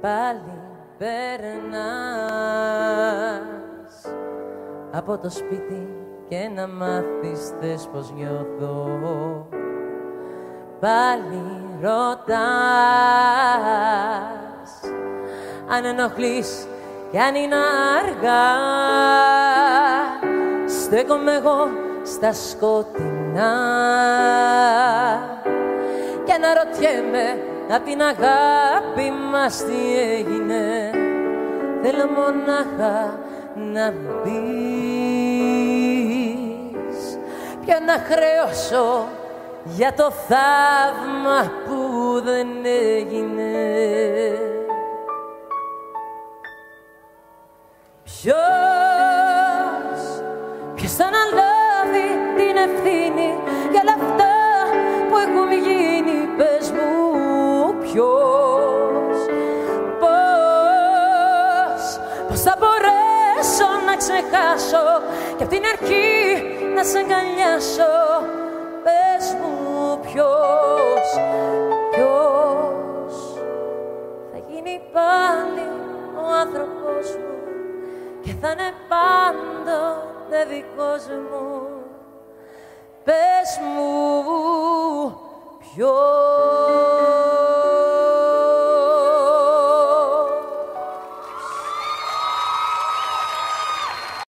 πάλι περνάς από το σπίτι και να μάθεις θες πως νιώθω. Πάλι ρωτάς αν ενοχλείς κι αν είναι αργά. Στέκομαι εγώ στα σκοτεινά και αναρωτιέμαι απ' την αγάπη μας τι έγινε. Θέλω μονάχα να μου πεις ποιο να χρεώσω για το θαύμα που δεν έγινε. Ποιος θα αναλάβει την ευθύνη για όλα αυτά που έχουν γίνει, πες μου ποιος. Πώς θα μπορέσω να ξεχάσω και απ' την αρχή να σ' αγκαλιάσω, πες μου ποιος θα γίνει πάλι ο άνθρωπος μου και θα είναι πάντοτε δικός μου. Πες μου ποιος.